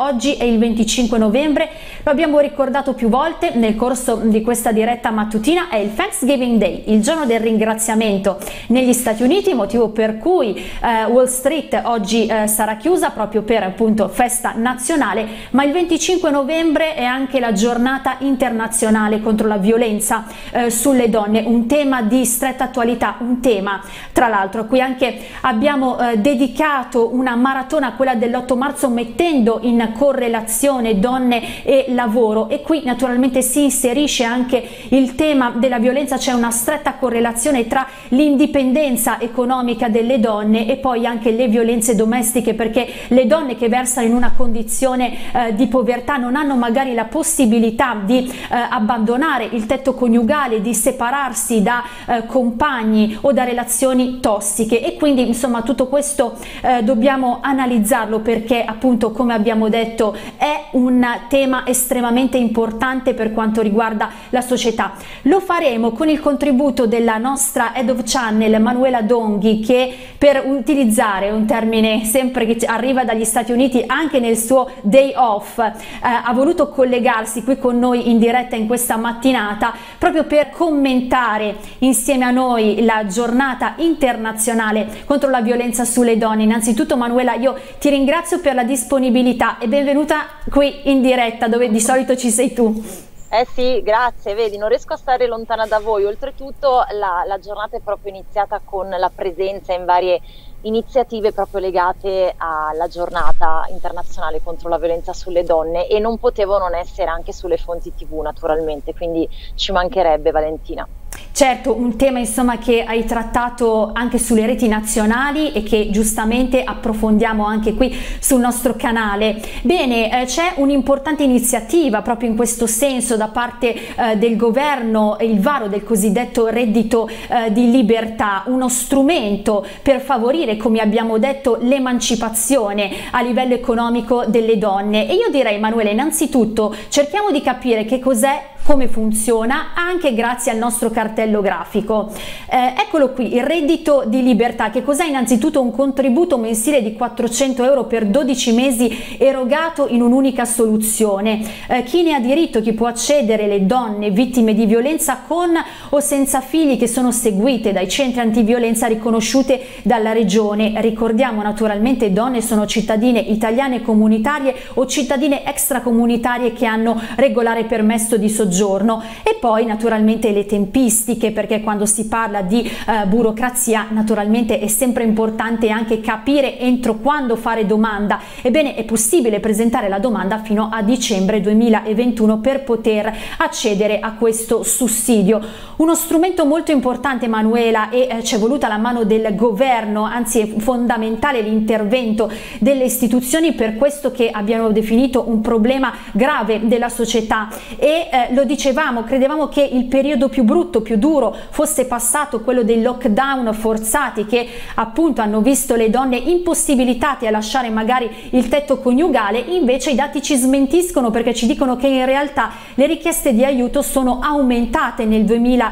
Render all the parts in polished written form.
oggi è il 25 novembre, lo abbiamo ricordato più volte nel corso di questa diretta mattutina, è il Thanksgiving Day, il giorno del ringraziamento negli Stati Uniti, motivo per cui Wall Street oggi sarà chiusa proprio per appunto festa nazionale, ma il 25 novembre è anche la giornata internazionale contro la violenza sulle donne, un tema di stretta attualità, un tema tra l'altro a cui anche abbiamo dedicato una maratona, quella dell'8 marzo, mettendo in correlazione donne e lavoro, e qui naturalmente si inserisce anche il tema della violenza. C'è una stretta correlazione tra l'indipendenza economica delle donne e poi anche le violenze domestiche, perché le donne che versano in una condizione di povertà non hanno magari la possibilità di abbandonare il tetto coniugale, di separarsi da compagni o da relazioni tossiche, e quindi insomma tutto questo dobbiamo analizzarlo, perché appunto, come abbiamo detto, è un tema estremamente importante per quanto riguarda la società. Lo faremo con il contributo della nostra Head of Channel Manuela Donghi, che, per utilizzare un termine sempre che arriva dagli Stati Uniti, anche nel suo day off ha voluto collegarsi qui con noi in diretta in questa mattinata proprio per commentare insieme a noi la giornata internazionale contro la violenza sulle donne. Innanzitutto, Manuela, io ti ringrazio per la disponibilità e benvenuta qui in diretta dove di solito ci sei tu. Eh sì, grazie, vedi, non riesco a stare lontana da voi. Oltretutto la giornata è proprio iniziata con la presenza in varie iniziative proprio legate alla giornata internazionale contro la violenza sulle donne, e non potevo non essere anche sulle fonti TV naturalmente, quindi ci mancherebbe, Valentina. Certo, un tema insomma che hai trattato anche sulle reti nazionali e che giustamente approfondiamo anche qui sul nostro canale. Bene, c'è un'importante iniziativa proprio in questo senso da parte del governo, il varo del cosiddetto reddito di libertà, uno strumento per favorire, come abbiamo detto, l'emancipazione a livello economico delle donne. E io direi, Manuela, innanzitutto cerchiamo di capire che cos'è, come funziona, anche grazie al nostro cartello grafico. Eccolo qui, il reddito di libertà. Che cos'è? Innanzitutto un contributo mensile di 400 euro per 12 mesi erogato in un'unica soluzione. Chi ne ha diritto, chi può accedere? Le donne vittime di violenza con o senza figli, che sono seguite dai centri antiviolenza riconosciute dalla regione. Ricordiamo naturalmente, donne sono cittadine italiane comunitarie o cittadine extracomunitarie che hanno regolare permesso di soggiorno. E poi naturalmente le tempistiche, perché quando si parla di burocrazia naturalmente è sempre importante anche capire entro quando fare domanda. Ebbene, è possibile presentare la domanda fino a dicembre 2021 per poter accedere a questo sussidio. Uno strumento molto importante, Manuela, e ci è voluta la mano del governo, anzi è fondamentale l'intervento delle istituzioni per questo che abbiamo definito un problema grave della società. E lo dicevamo, credevamo che il periodo più brutto, più duro fosse passato, quello dei lockdown forzati che appunto hanno visto le donne impossibilitate a lasciare magari il tetto coniugale. Invece i dati ci smentiscono, perché ci dicono che in realtà le richieste di aiuto sono aumentate nel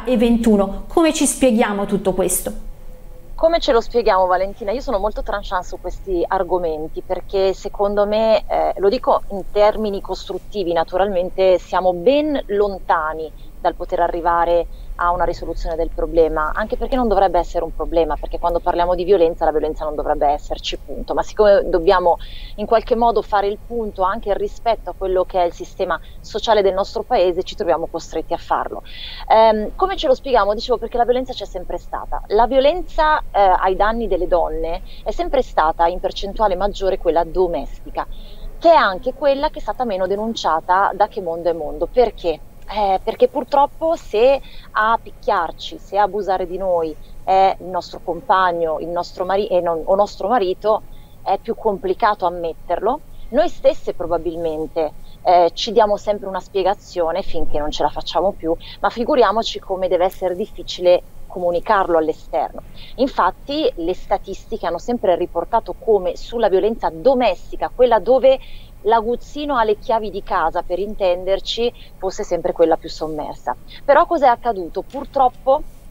2021. Come ci spieghiamo tutto questo? Come ce lo spieghiamo, Valentina? Io sono molto tranchant su questi argomenti, perché secondo me, lo dico in termini costruttivi, naturalmente siamo ben lontani dal poter arrivare a una risoluzione del problema, anche perché non dovrebbe essere un problema, perché quando parliamo di violenza, la violenza non dovrebbe esserci, punto. Ma siccome dobbiamo in qualche modo fare il punto anche rispetto a quello che è il sistema sociale del nostro paese, ci troviamo costretti a farlo. Come ce lo spieghiamo? Dicevo, perché la violenza c'è sempre stata. La violenza ai danni delle donne è sempre stata in percentuale maggiore quella domestica, che è anche quella che è stata meno denunciata da Che Mondo è Mondo. Perché? Perché purtroppo se a picchiarci, se a abusare di noi è il nostro compagno, il nostro o nostro marito, è più complicato ammetterlo. Noi stesse probabilmente ci diamo sempre una spiegazione finché non ce la facciamo più, ma figuriamoci come deve essere difficile comunicarlo all'esterno. Infatti le statistiche hanno sempre riportato come sulla violenza domestica, quella dove l'aguzzino ha le chiavi di casa, per intenderci, fosse sempre quella più sommersa. Però cos'è accaduto? Purtroppo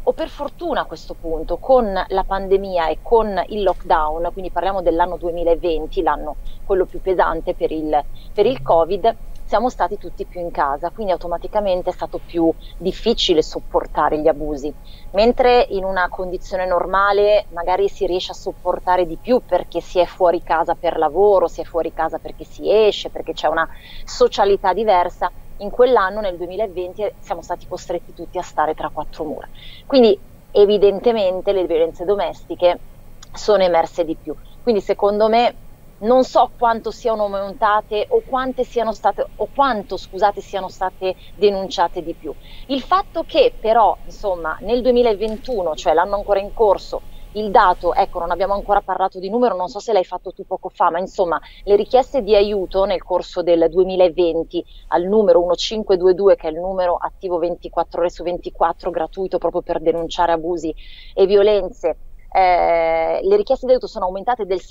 o per fortuna a questo punto, con la pandemia e con il lockdown, quindi parliamo dell'anno 2020, l'anno quello più pesante per il Covid, siamo stati tutti più in casa, quindi automaticamente è stato più difficile sopportare gli abusi, mentre in una condizione normale magari si riesce a sopportare di più perché si è fuori casa per lavoro, si è fuori casa perché si esce, perché c'è una socialità diversa. In quell'anno, nel 2020, siamo stati costretti tutti a stare tra quattro mura. Quindi evidentemente le violenze domestiche sono emerse di più. Quindi secondo me non so quanto siano aumentate o quante siano state, o quanto, scusate, siano state denunciate di più. Il fatto che però, insomma, nel 2021, cioè l'anno ancora in corso, il dato, ecco, non abbiamo ancora parlato di numero, non so se l'hai fatto tu poco fa, ma insomma le richieste di aiuto nel corso del 2020 al numero 1522, che è il numero attivo 24 ore su 24, gratuito proprio per denunciare abusi e violenze, le richieste di aiuto sono aumentate del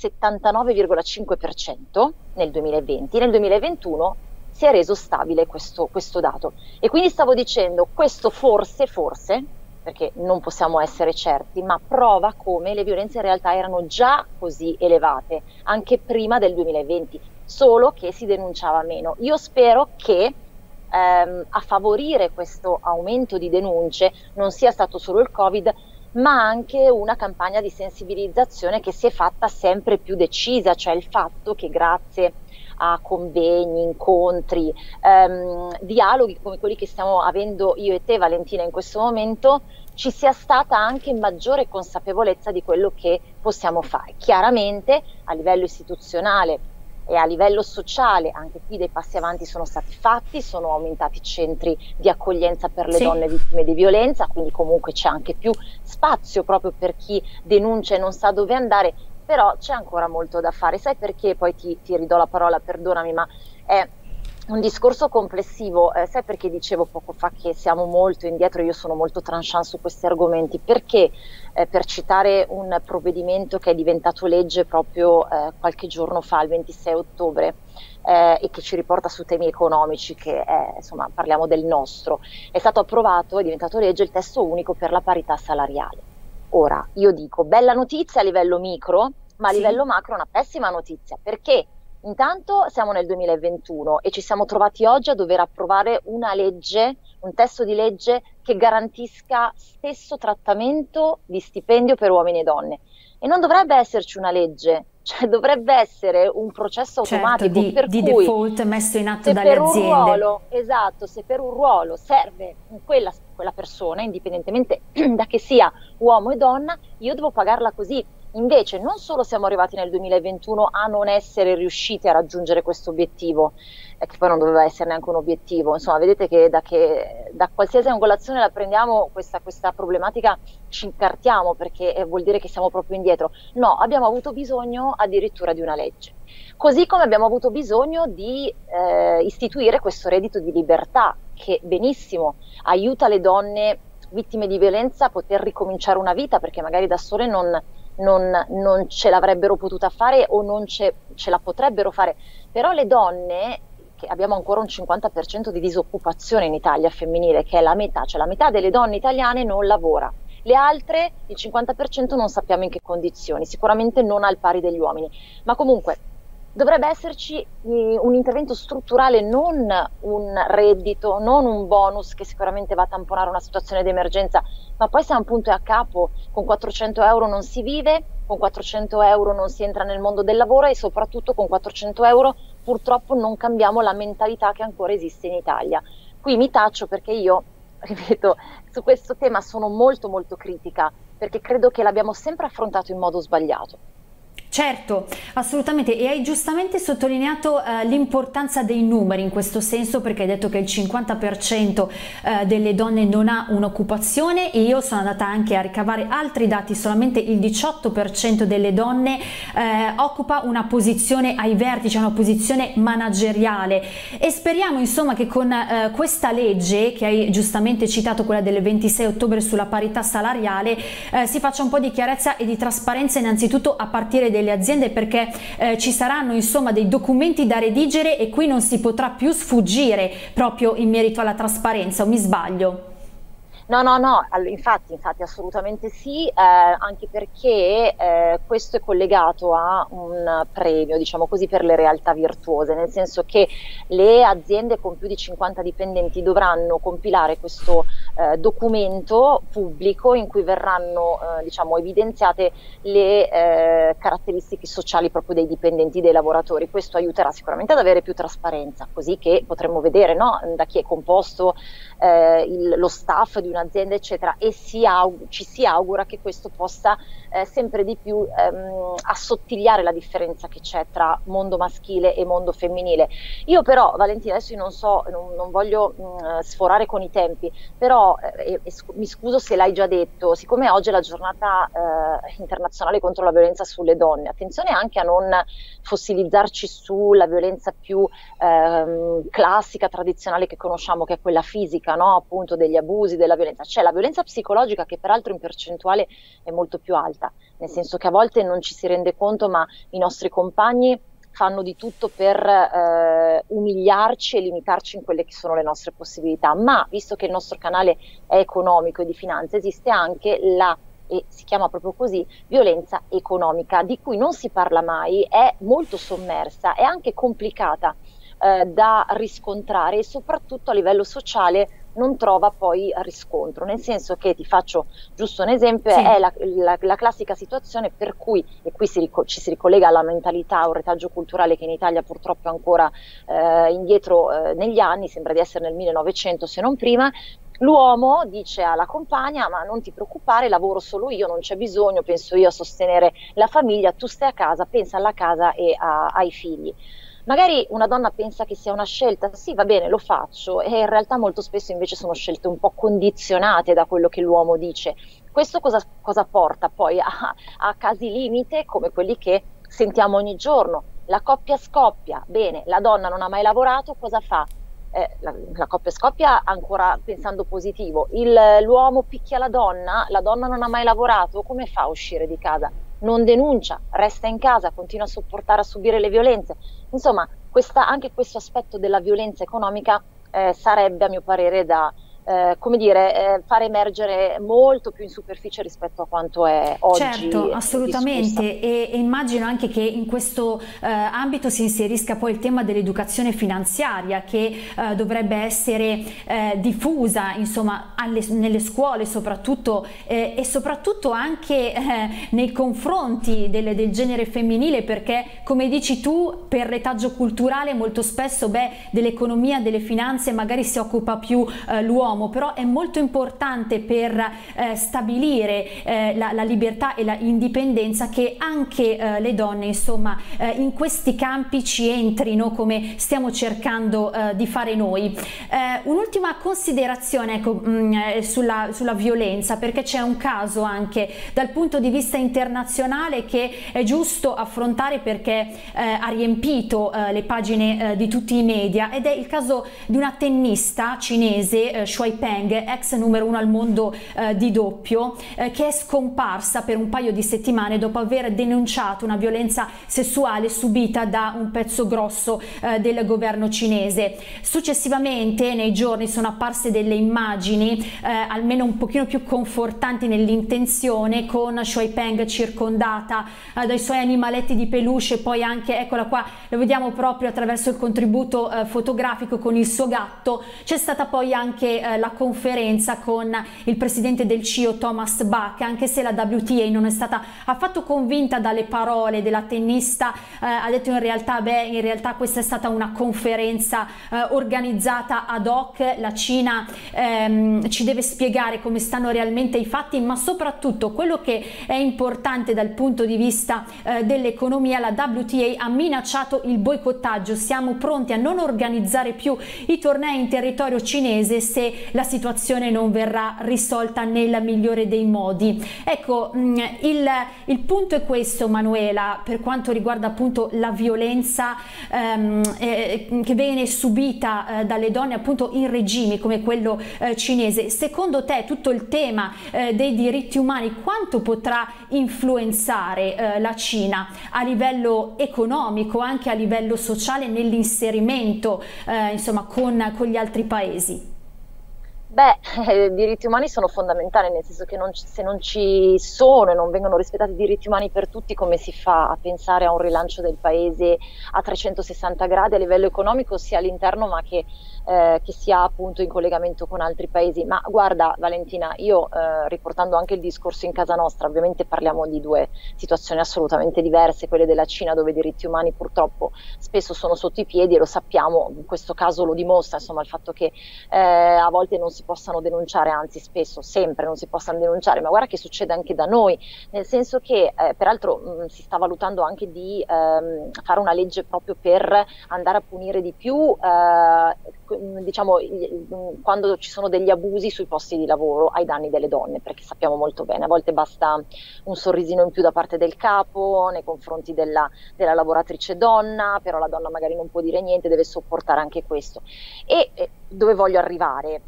79,5% nel 2020, nel 2021 si è reso stabile questo dato. E quindi stavo dicendo, questo forse, perché non possiamo essere certi, ma prova come le violenze in realtà erano già così elevate, anche prima del 2020, solo che si denunciava meno. Io spero che a favorire questo aumento di denunce non sia stato solo il Covid, ma anche una campagna di sensibilizzazione che si è fatta sempre più decisa, cioè il fatto che grazie a convegni, incontri, dialoghi come quelli che stiamo avendo io e te, Valentina, in questo momento, ci sia stata anche maggiore consapevolezza di quello che possiamo fare. Chiaramente a livello istituzionale e a livello sociale anche qui dei passi avanti sono stati fatti, sono aumentati i centri di accoglienza per le donne vittime di violenza, quindi comunque c'è anche più spazio proprio per chi denuncia e non sa dove andare. Però c'è ancora molto da fare, sai perché? Poi ti ridò la parola, perdonami, ma è un discorso complessivo, sai perché dicevo poco fa che siamo molto indietro, io sono molto tranchant su questi argomenti, perché per citare un provvedimento che è diventato legge proprio qualche giorno fa, il 26 ottobre, e che ci riporta su temi economici, che è, insomma, parliamo del nostro, è stato approvato, è diventato legge il testo unico per la parità salariale. Ora, io dico, bella notizia a livello micro, ma a livello macro una pessima notizia, perché intanto siamo nel 2021 e ci siamo trovati oggi a dover approvare una legge, un testo di legge che garantisca stesso trattamento di stipendio per uomini e donne. E non dovrebbe esserci una legge, cioè dovrebbe essere un processo automatico, certo, di cui default messo in atto dalle aziende. Esatto, se per un ruolo serve quella persona, indipendentemente da che sia uomo e donna, io devo pagarla così. Invece non solo siamo arrivati nel 2021 a non essere riusciti a raggiungere questo obiettivo, che poi non doveva essere neanche un obiettivo, insomma vedete che da qualsiasi angolazione la prendiamo questa problematica ci incartiamo, perché vuol dire che siamo proprio indietro. No, abbiamo avuto bisogno addirittura di una legge, così come abbiamo avuto bisogno di istituire questo reddito di libertà che benissimo aiuta le donne vittime di violenza a poter ricominciare una vita, perché magari da sole non ce l'avrebbero potuta fare o non ce la potrebbero fare. Però le donne, che abbiamo ancora un 50% di disoccupazione in Italia femminile, che è la metà, cioè la metà delle donne italiane non lavora, le altre, il 50%, non sappiamo in che condizioni, sicuramente non al pari degli uomini, ma comunque dovrebbe esserci un intervento strutturale, non un reddito, non un bonus che sicuramente va a tamponare una situazione di emergenza, ma poi siamo punto e a capo, con 400 euro non si vive, con 400 euro non si entra nel mondo del lavoro e soprattutto con 400 euro purtroppo non cambiamo la mentalità che ancora esiste in Italia. Qui mi taccio perché io, ripeto, su questo tema sono molto molto critica, perché credo che l'abbiamo sempre affrontato in modo sbagliato. Certo, assolutamente, e hai giustamente sottolineato l'importanza dei numeri in questo senso, perché hai detto che il 50% delle donne non ha un'occupazione, e io sono andata anche a ricavare altri dati, solamente il 18% delle donne occupa una posizione ai vertici, una posizione manageriale, e speriamo insomma che con questa legge che hai giustamente citato, quella del 26 ottobre sulla parità salariale, si faccia un po' di chiarezza e di trasparenza innanzitutto a partire delle aziende, perché ci saranno insomma dei documenti da redigere e qui non si potrà più sfuggire proprio in merito alla trasparenza, o mi sbaglio? No, no, no, infatti, assolutamente sì, anche perché questo è collegato a un premio, diciamo così, per le realtà virtuose, nel senso che le aziende con più di 50 dipendenti dovranno compilare questo documento pubblico in cui verranno, diciamo, evidenziate le caratteristiche sociali proprio dei dipendenti, dei lavoratori. Questo aiuterà sicuramente ad avere più trasparenza, così che potremo vedere, no, da chi è composto lo staff di un'azienda, eccetera, e ci si augura che questo possa sempre di più assottigliare la differenza che c'è tra mondo maschile e mondo femminile. Io però, Valentina, adesso io non so, non voglio sforare con i tempi, però mi scuso se l'hai già detto, siccome oggi è la giornata internazionale contro la violenza sulle donne, attenzione anche a non fossilizzarci sulla violenza più classica, tradizionale che conosciamo, che è quella fisica, no? Appunto degli abusi, della violenza. C'è la violenza psicologica che peraltro in percentuale è molto più alta, nel senso che a volte non ci si rende conto, ma i nostri compagni fanno di tutto per umiliarci e limitarci in quelle che sono le nostre possibilità. Ma visto che il nostro canale è economico e di finanza, esiste anche e si chiama proprio così, violenza economica, di cui non si parla mai, è molto sommersa, è anche complicata da riscontrare e soprattutto a livello sociale non trova poi riscontro, nel senso che, ti faccio giusto un esempio, sì, è la classica situazione per cui, e qui ci si ricollega alla mentalità, un retaggio culturale che in Italia purtroppo è ancora indietro negli anni, sembra di essere nel 1900 se non prima. L'uomo dice alla compagna: ma non ti preoccupare, lavoro solo io, non c'è bisogno, penso io a sostenere la famiglia, tu stai a casa, pensa alla casa e ai figli. Magari una donna pensa che sia una scelta, sì, va bene, lo faccio, e in realtà molto spesso invece sono scelte un po' condizionate da quello che l'uomo dice. Questo cosa porta poi a casi limite come quelli che sentiamo ogni giorno? La coppia scoppia, bene, la donna non ha mai lavorato, cosa fa? La coppia scoppia ancora pensando positivo, l'uomo picchia la donna non ha mai lavorato, come fa a uscire di casa? Non denuncia, resta in casa, continua a sopportare, a subire le violenze. Insomma, anche questo aspetto della violenza economica sarebbe, a mio parere, da come dire, far emergere molto più in superficie rispetto a quanto è oggi. Certo, assolutamente, e immagino anche che in questo ambito si inserisca poi il tema dell'educazione finanziaria che dovrebbe essere diffusa, insomma, nelle scuole soprattutto, e soprattutto anche nei confronti del genere femminile, perché, come dici tu, per retaggio culturale molto spesso dell'economia, delle finanze magari si occupa più l'uomo, però è molto importante per stabilire la libertà e la indipendenza che anche le donne, insomma, in questi campi ci entrino, come stiamo cercando di fare noi. Un'ultima considerazione, ecco, sulla violenza, perché c'è un caso anche dal punto di vista internazionale che è giusto affrontare, perché ha riempito le pagine di tutti i media, ed è il caso di una tennista cinese, Shuai Peng, ex numero 1 al mondo di doppio, che è scomparsa per un paio di settimane dopo aver denunciato una violenza sessuale subita da un pezzo grosso del governo cinese. Successivamente, nei giorni, sono apparse delle immagini almeno un pochino più confortanti nell'intenzione, con Shuai Peng circondata dai suoi animaletti di peluche, poi anche, eccola qua, lo vediamo proprio attraverso il contributo fotografico, con il suo gatto. C'è stata poi anche la conferenza con il presidente del CIO, Thomas Bach, anche se la WTA non è stata affatto convinta dalle parole della tennista, ha detto in realtà questa è stata una conferenza organizzata ad hoc, la Cina ci deve spiegare come stanno realmente i fatti, ma soprattutto quello che è importante dal punto di vista dell'economia: la WTA ha minacciato il boicottaggio, siamo pronti a non organizzare più i tornei in territorio cinese se la situazione non verrà risolta nel migliore dei modi. Ecco, il punto è questo, Manuela, per quanto riguarda appunto la violenza che viene subita dalle donne appunto in regimi come quello cinese. Secondo te tutto il tema dei diritti umani quanto potrà influenzare la Cina a livello economico, anche a livello sociale, nell'inserimento insomma con gli altri paesi? Beh, i diritti umani sono fondamentali, nel senso che se non ci sono e non vengono rispettati i diritti umani per tutti, come si fa a pensare a un rilancio del paese a 360 gradi a livello economico, sia all'interno ma che sia appunto in collegamento con altri paesi? Ma guarda, Valentina, io riportando anche il discorso in casa nostra, ovviamente parliamo di due situazioni assolutamente diverse, quelle della Cina dove i diritti umani purtroppo spesso sono sotto i piedi e lo sappiamo, in questo caso lo dimostra, insomma, il fatto che a volte non si possano denunciare, anzi spesso, sempre non si possano denunciare, ma guarda che succede anche da noi, nel senso che peraltro si sta valutando anche di fare una legge proprio per andare a punire di più diciamo quando ci sono degli abusi sui posti di lavoro ai danni delle donne, perché sappiamo molto bene, a volte basta un sorrisino in più da parte del capo nei confronti della lavoratrice donna, però la donna magari non può dire niente, deve sopportare anche questo. E dove voglio arrivare?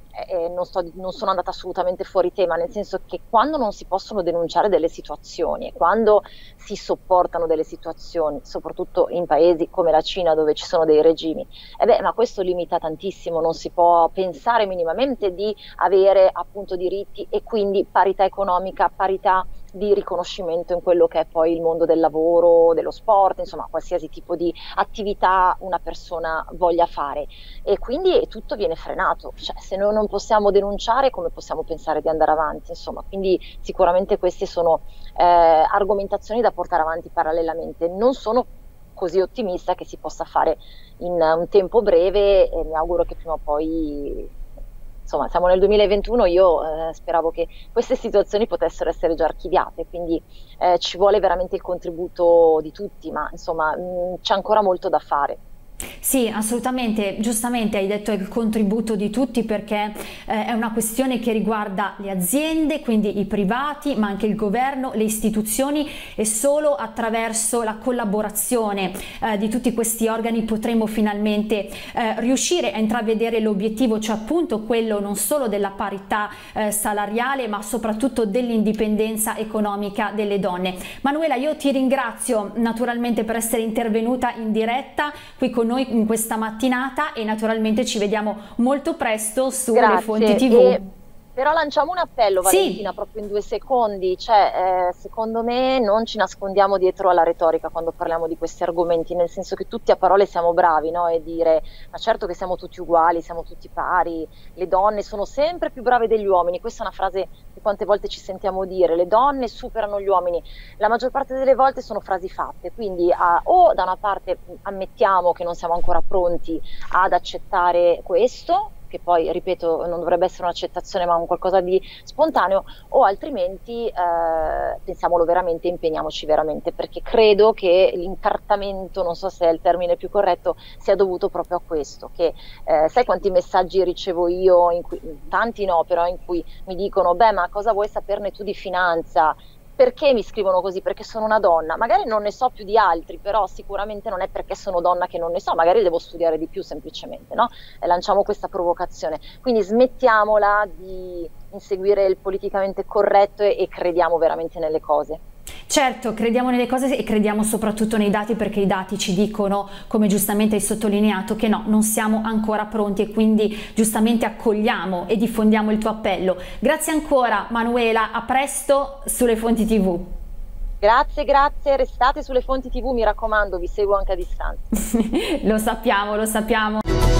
Non sono andata assolutamente fuori tema, nel senso che quando non si possono denunciare delle situazioni e quando si sopportano delle situazioni, soprattutto in paesi come la Cina dove ci sono dei regimi, ma questo limita tantissimo, non si può pensare minimamente di avere appunto diritti e quindi parità economica, parità di riconoscimento in quello che è poi il mondo del lavoro, dello sport, insomma qualsiasi tipo di attività una persona voglia fare, e quindi tutto viene frenato, cioè, se noi non possiamo denunciare come possiamo pensare di andare avanti, insomma, quindi sicuramente queste sono argomentazioni da portare avanti parallelamente. Non sono così ottimista che si possa fare in un tempo breve e mi auguro che prima o poi, insomma, siamo nel 2021, io speravo che queste situazioni potessero essere già archiviate, quindi ci vuole veramente il contributo di tutti, ma insomma c'è ancora molto da fare. Sì, assolutamente, giustamente hai detto il contributo di tutti, perché è una questione che riguarda le aziende, quindi i privati, ma anche il governo, le istituzioni, e solo attraverso la collaborazione di tutti questi organi potremo finalmente riuscire a intravedere l'obiettivo, cioè appunto quello non solo della parità salariale, ma soprattutto dell'indipendenza economica delle donne. Manuela, io ti ringrazio naturalmente per essere intervenuta in diretta qui con noi in questa mattinata e naturalmente ci vediamo molto presto sulle fonti TV. Però lanciamo un appello, Valentina, sì, proprio in 2 secondi, cioè secondo me non ci nascondiamo dietro alla retorica quando parliamo di questi argomenti, nel senso che tutti a parole siamo bravi, no? E dire, ma certo che siamo tutti uguali, siamo tutti pari, le donne sono sempre più brave degli uomini, questa è una frase che quante volte ci sentiamo dire, le donne superano gli uomini, la maggior parte delle volte sono frasi fatte, quindi o da una parte ammettiamo che non siamo ancora pronti ad accettare questo, che poi, ripeto, non dovrebbe essere un'accettazione ma un qualcosa di spontaneo, o altrimenti pensiamolo veramente, impegniamoci veramente, perché credo che l'incartamento, non so se è il termine più corretto, sia dovuto proprio a questo, che sai quanti messaggi ricevo io, tanti no, però in cui mi dicono, beh, ma cosa vuoi saperne tu di finanza? Perché mi scrivono così? Perché sono una donna, magari non ne so più di altri, però sicuramente non è perché sono donna che non ne so, magari devo studiare di più semplicemente, no? E lanciamo questa provocazione, quindi smettiamola di inseguire il politicamente corretto e crediamo veramente nelle cose. certo, crediamo nelle cose e crediamo soprattutto nei dati, perché i dati ci dicono, come giustamente hai sottolineato, che no, non siamo ancora pronti, e quindi giustamente accogliamo e diffondiamo il tuo appello. Grazie ancora Manuela, a presto sulle fonti TV. Grazie, grazie, restate sulle fonti TV, mi raccomando, vi seguo anche a distanza. Lo sappiamo, lo sappiamo.